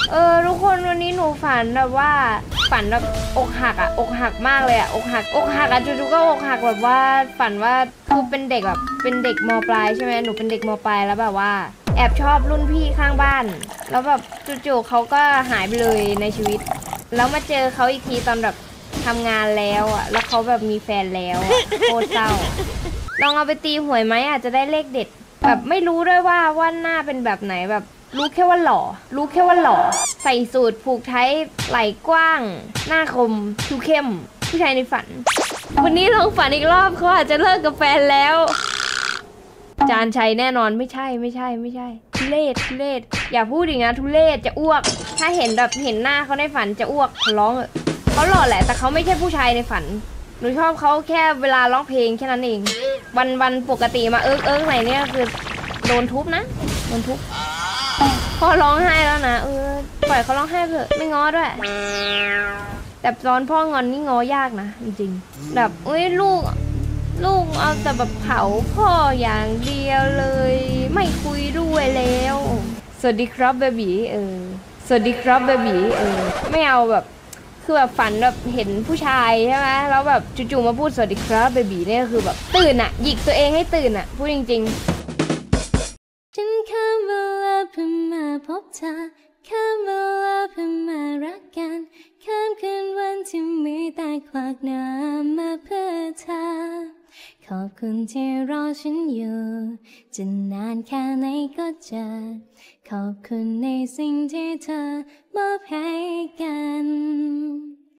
ทุกคนวันนี้หนูฝันแบบว่าฝันแบบอกหักอกหักมากเลยอกหักจู่ๆก็อกหักแบบว่าฝันว่าคือเป็นเด็กแบบเป็นเด็กม.ปลายใช่ไหมหนูเป็นเด็กม.ปลายแล้วแบบว่าแอบชอบรุ่นพี่ข้างบ้านแล้วแบบจู่ๆเขาก็หายไปเลยในชีวิตแล้วมาเจอเขาอีกทีตอนแบบทำงานแล้วแล้วเขาแบบมีแฟนแล้วโคตรเศร้าลองเอาไปตีหวยไหมอาจจะได้เลขเด็ดแบบไม่รู้ด้วยว่าหน้าเป็นแบบไหนแบบรู้แค่ว่าหล่อใส่สูทผูกไทยไหล่กว้างหน้าคมผิวเข้มผู้ชายในฝันวันนี้ลองฝันอีกรอบเขาอาจจะเลิกกับแฟนแล้วจานชัยแน่นอนไม่ใช่ทุเรศอย่าพูดอย่างนั้นทุเรศจะอ้วกถ้าเห็นแบบเห็นหน้าเขาในฝันจะอ้วกร้องเขาหล่อแหละแต่เขาไม่ใช่ผู้ชายในฝันหนูชอบเขาแค่เวลาร้องเพลงแค่นั้นเองวันปกติมาเอิ๊กไหนเนี่ยคือโดนทุบนะโดนทุบพ่อร้องไห้แล้วนะปล่อยเขาร้องไห้เถอะไม่ง้อด้วยแต่ตอนพ่องอนนี่ง้อยากนะจริงๆแบบลูกเอาแต่แบบเผาพ่ออย่างเดียวเลยไม่คุยด้วยแล้วสวัสดีครับเบบีสวัสดีครับเบบีไม่เอาแบบคือแบบฝันแบบเห็นผู้ชายใช่ไหมแล้วแบบจู่ๆมาพูดสวัสดีครับเบบีเนี่ยคือแบบตื่นหยิกตัวเองให้ตื่นพูดจริงๆฉันข้ามเวลาเพื่อมาพบเธอข้ามเวลาเพื่อมารักกันข้ามคืนวันที่มีแต่ควักน้ำมาเพื่อเธอขอบคุณที่รอฉันอยู่จะนานแค่ไหนก็จะขอบคุณในสิ่งที่เธอมอบให้กัน